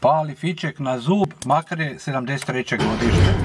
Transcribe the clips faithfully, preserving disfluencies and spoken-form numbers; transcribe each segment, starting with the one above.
Pali Fićek na zub, makar je sedamdeset treće godište.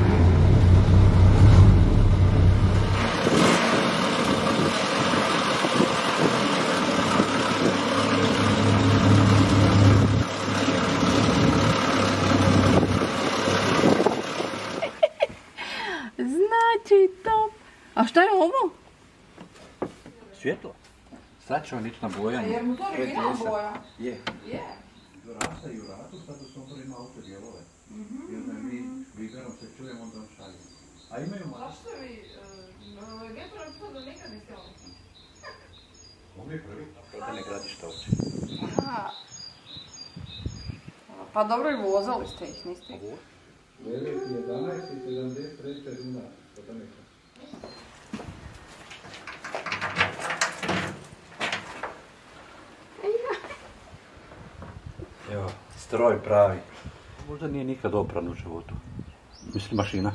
Znači to. A šta je ovo? Svjetlo. Sad ćemo ići na bojanje. A jer mu to original boja? Je. Je. Rasta i u ratu, sad u Somboru ima auto dijelove. Jer da mi Viberom se čujemo, onda on šalje. A imaju malo. Zašto vi, Getora je to da nikad niste ovo? On je prvi. Kada ne gradiš to uče. Aha. Pa dobro i vozali ste ih, niste ih. Veliki jedanaest i sedamdeset treće runa. To neka. Evo, stroj pravi. Možda nije nikad opran u životu. Mislim, mašina.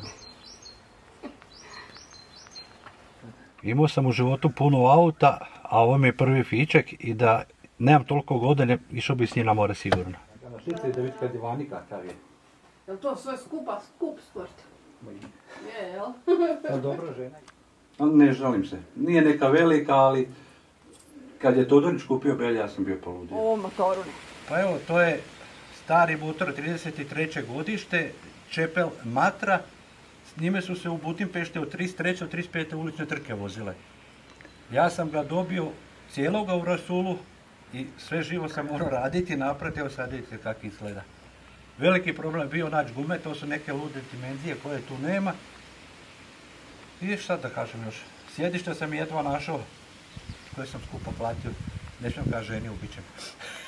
Imao sam u životu puno auta, a ovo mi je prvi Fićek i da nemam toliko godine, išao bi s njim na more sigurno. Na štice da vidi kad je vani kakav je. Jel to sve skupa, skup sport? Je, jel? Pa dobra žena. Ne žalim se. Nije neka velika, ali kad je Todorić kupio Belja, ja sam bio poludio. O, motoru ne. Pa evo, to je stari motor, trideset treće godište, čepel Matra. S njime su se u Budimpešti od trideset treće do trideset pete ulične trke vozile. Ja sam ga dobio cijeloga u rasulu i sve živo sam morao raditi, napraviti, evo sad vidite kako izgleda. Veliki problem je bio naći gume, to su neke lude dimenzije koje tu nema. I šta da kažem još, sjedište sam jedva našao, koje sam skupo platio, ne smijem kaže ženi, ubit ćem.